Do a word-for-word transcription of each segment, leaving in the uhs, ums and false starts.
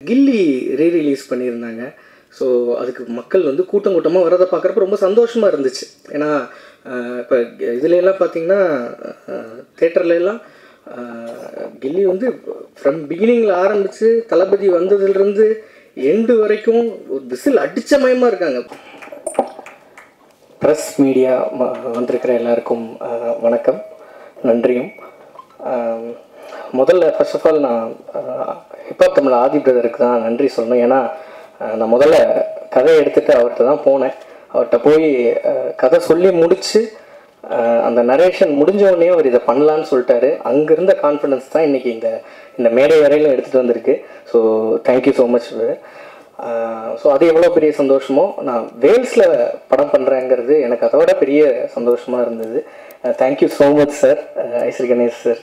கில்லி re release பண்ணியிருந்தாங்க. So அதுக்கு மக்கள் வந்து கூட்டம் கூட்டமாக வரதை பார்க்குறப்ப ரொம்ப சந்தோஷமாக இருந்துச்சு. ஏன்னா இப்போ இதுலலாம் பார்த்திங்கன்னா தேட்டர்லாம் கில்லி வந்து ஃப்ரம் பிகினிங்கில் ஆரம்பித்து தளபதி வந்ததுலேருந்து எண்டு வரைக்கும் ஒரு விசில் அடித்த மயமாக இருக்காங்க. ப்ரெஸ் மீடியா வந்திருக்கிற எல்லாருக்கும் வணக்கம், நன்றியும். முதல்ல ஃபர்ஸ்ட் ஆஃப் ஆல் நான் ஹிப்ஹாப் தமிழ் ஆதி பிரதருக்கு தான் நன்றி சொல்லணும். ஏன்னா நான் முதல்ல கதையை எடுத்துகிட்டு அவர்கிட்ட தான் போனேன். அவர்கிட்ட போய் கதை சொல்லி முடித்து அந்த நரேஷன் முடிஞ்சோடனே அவர் இதை பண்ணலான்னு சொல்லிட்டாரு. அங்கே இருந்த கான்ஃபிடன்ஸ் தான் இன்றைக்கி இந்த இந்த மேடை வரையிலும் எடுத்துகிட்டு வந்திருக்கு. So thank you so much. So அது எவ்வளோ பெரிய சந்தோஷமோ, நான் வேல்ஸில் படம் பண்ணுறேங்கிறது எனக்கு அதை விட பெரிய சந்தோஷமாக இருந்தது. Thank you so much sir, Ishari Ganesh sir.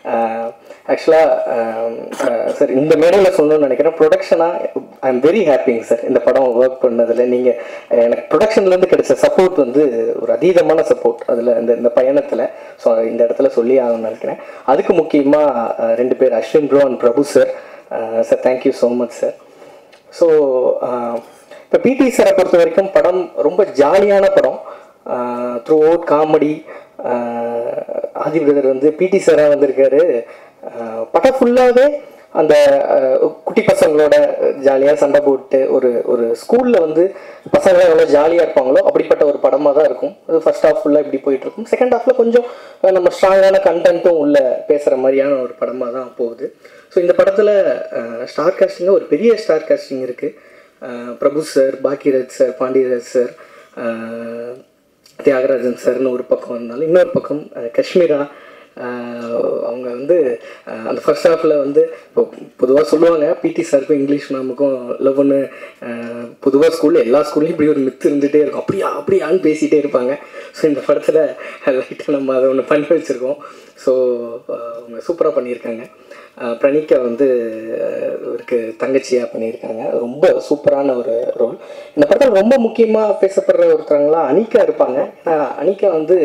ஆக்சுவலாக சார் இந்த மேடையில் சொல்லணும்னு நினைக்கிறேன், ப்ரொடக்ஷனாக ஐ எம் வெரி ஹாப்பிங்க சார். இந்த படம் ஒர்க் பண்ணதில் நீங்கள் எனக்கு ப்ரொடக்ஷன்லேருந்து கிடைச்ச சப்போர்ட் வந்து ஒரு அதீதமான சப்போர்ட் அதில் இந்த இந்த பயணத்தில். ஸோ இந்த இடத்துல சொல்லி ஆகணும்னு நினைக்கிறேன். அதுக்கு முக்கியமாக ரெண்டு பேர், Ashwin bro and Prabhu sir. Sir thank you so much sir. So இப்போ பிடி சாரை பொறுத்த வரைக்கும் படம் ரொம்ப ஜாலியான படம். Throughout comedy. Aadhi brother வந்து பிடி சாராக வந்திருக்காரு. படம் ஃபுல்லாகவே அந்த குட்டி பசங்களோட ஜாலியாக சண்டை போட்டு ஒரு ஒரு ஸ்கூலில் வந்து பசங்க எவ்வளோ ஜாலியாக இருப்பாங்களோ அப்படிப்பட்ட ஒரு படமாக தான் இருக்கும். அது ஃபர்ஸ்ட் ஹாஃப் ஃபுல்லாக இப்படி போயிட்டுருக்கும். செகண்ட் ஹாஃபில் கொஞ்சம் நம்ம ஸ்ட்ராங்கான கண்டென்ட்டும் உள்ள பேசுகிற மாதிரியான ஒரு படமாக தான் போகுது. ஸோ இந்த படத்தில் ஸ்டார் காஸ்டிங்காக ஒரு பெரிய ஸ்டார் காஸ்டிங் இருக்குது. Prabhu sir, Bhagyaraj sir, Pandiarajan sir, Thiagarajan சார்னு ஒரு பக்கம் இருந்தாலும், இன்னொரு பக்கம் காஷ்மீரா. அவங்க வந்து அந்த ஃபர்ஸ்ட் ஹாஃபில் வந்து இப்போ பொதுவாக சொல்லுவாங்க பிடி சாருக்கும் இங்கிலீஷ் மேமுக்கும் லவ்னு. பொதுவாக ஸ்கூலில் எல்லா ஸ்கூல்லையும் இப்படி ஒரு மித்து இருந்துகிட்டே இருக்கும், அப்படியா அப்படியான்னு பேசிகிட்டே இருப்பாங்க. ஸோ இந்த படத்தில் லைட்டாக நம்ம அதை ஒன்று பண்ணி வச்சுருக்கோம். ஸோ அவங்க சூப்பராக பண்ணியிருக்காங்க. பிரணிகா வந்து இவருக்கு தங்கச்சியாக பண்ணியிருக்காங்க. ரொம்ப சூப்பரான ஒரு ரோல். இந்த படத்தில் ரொம்ப முக்கியமாக பேசப்படுற ஒருத்தவங்களாம் அனிகா இருப்பாங்க. ஏன்னா அனிகா வந்து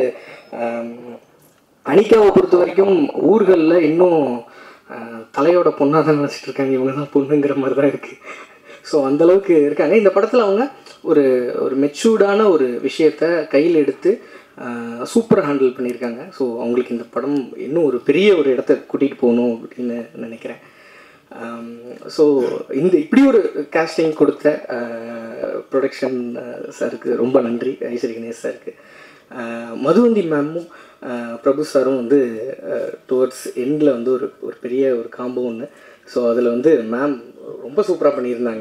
அனிகாவை பொறுத்த வரைக்கும் ஊர்களில் இன்னும் தலையோட பொண்ணாக தான் நினச்சிட்டு இருக்காங்க, இவங்க தான் பொண்ணுங்கிற மாதிரி தான் இருக்குது. ஸோ அந்தளவுக்கு இருக்காங்க. இந்த படத்தில் அவங்க ஒரு ஒரு மெச்சூர்டான ஒரு விஷயத்தை கையில் எடுத்து சூப்பராக ஹேண்டில் பண்ணியிருக்காங்க. ஸோ அவங்களுக்கு இந்த படம் இன்னும் ஒரு பெரிய ஒரு இடத்த கூட்டிகிட்டு போகணும் அப்படின்னு நினைக்கிறேன். ஸோ இந்த இப்படி ஒரு காஸ்டிங் கொடுத்த ப்ரொடக்ஷன் சாருக்கு ரொம்ப நன்றி, ஐஸ்வரி கணேஷ் சாருக்கு. மதுவந்தி மேமும் பிரபு சாரும் வந்து டுவர்ட்ஸ் எண்டில் வந்து ஒரு ஒரு பெரிய ஒரு காம்போ ஒன்று. ஸோ அதில் வந்து மேம் ரொம்ப சூப்பராக பண்ணியிருந்தாங்க.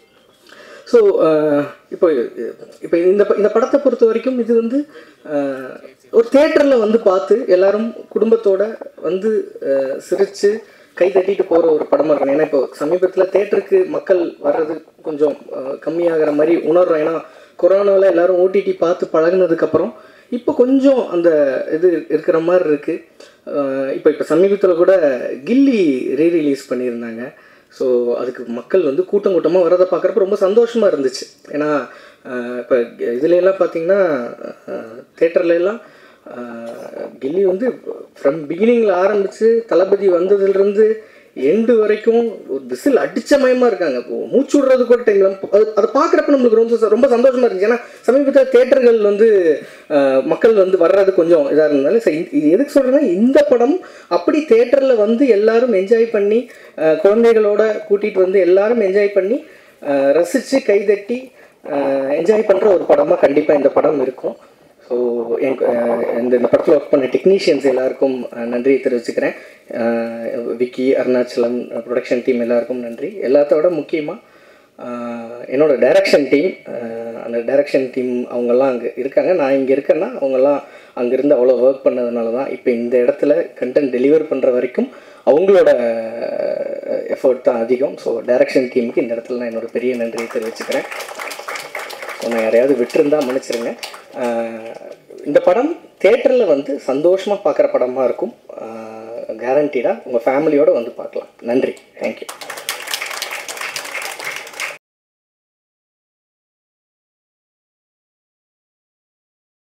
ஸோ இப்போ இப்போ இந்த இந்த படத்தை பொறுத்த வரைக்கும் இது வந்து ஒரு தேட்டரில் வந்து பார்த்து எல்லோரும் குடும்பத்தோடு வந்து சிரித்து கை தட்டிட்டு போகிற ஒரு படமாக இருக்கணும். ஏன்னா இப்போ சமீபத்தில் தேட்டருக்கு மக்கள் வர்றது கொஞ்சம் கம்மியாகிற மாதிரி உணர்றோம். ஏன்னா கொரோனாவில் எல்லோரும் ஓடிடி பார்த்து பழகினதுக்கப்புறம் இப்போ கொஞ்சம் அந்த இது இருக்கிற மாதிரி இருக்குது. இப்போ இப்போ சமீபத்தில் கூட கில்லி ரீ ரிலீஸ் பண்ணியிருந்தாங்க. ஸோ அதுக்கு மக்கள் வந்து கூட்டம் கூட்டமாக வரதை பார்க்குறப்ப ரொம்ப சந்தோஷமாக இருந்துச்சு. ஏன்னா இப்போ இதுலலாம் பார்த்திங்கன்னா தேட்டர்லாம் கில்லி வந்து ஃப்ரம் பிகினிங்கில் ஆரம்பித்து தளபதி வந்ததுலேருந்து எண்டு வரைக்கும் ஒரு விசில் அடித்த மயமாக இருக்காங்க. மூச்சு விடுறது கூட டைமில் அது அதை பார்க்குறப்ப நம்மளுக்கு ரொம்ப ரொம்ப சந்தோஷமாக இருந்துச்சு. ஏன்னா சமீபத்தில் தேட்டர்கள் வந்து மக்கள் வந்து வர்றது கொஞ்சம் இதாக இருந்தாலும் சரி. இது எதுக்கு சொல்கிறேன்னா, இந்த படம் அப்படி தேட்டரில் வந்து எல்லோரும் என்ஜாய் பண்ணி குழந்தைகளோட கூட்டிகிட்டு வந்து எல்லோரும் என்ஜாய் பண்ணி ரசித்து கைதட்டி என்ஜாய் பண்ணுற ஒரு படமாக கண்டிப்பாக இந்த படம் இருக்கும். ஸோ இந்த இந்த படத்தில் ஒர்க் பண்ண டெக்னீஷியன்ஸ் எல்லாருக்கும் நன்றியை தெரிவிச்சுக்கிறேன். விக்கி, அருணாச்சலம், ப்ரொடக்ஷன் டீம் எல்லாருக்கும் நன்றி. எல்லாத்தோட முக்கியமாக என்னோடய டைரக்ஷன் டீம், அந்த டைரக்ஷன் டீம் அவங்கெல்லாம் அங்கே இருக்காங்க. நான் இங்கே இருக்கேன்னா அவங்கெல்லாம் அங்கேருந்து அவ்வளோ ஒர்க் பண்ணதுனால தான் இப்போ இந்த இடத்துல கண்டென்ட் டெலிவர் பண்ணுற வரைக்கும் அவங்களோட எஃபர்ட் தான் அதிகம். ஸோ டைரக்ஷன் டீமுக்கு இந்த இடத்துல நான் என்னோடய பெரிய நன்றியை தெரிவிச்சுக்கிறேன். ஸோ நான் யாரையாவது விட்டுருந்தால் மன்னிச்சிருங்க. இந்த படம் தேட்டரில் வந்து சந்தோஷமாக பார்க்குற படமாக இருக்கும். கேரண்டீடாக உங்கள் ஃபேமிலியோடு வந்து பார்க்கலாம். நன்றி, தேங்க்யூ.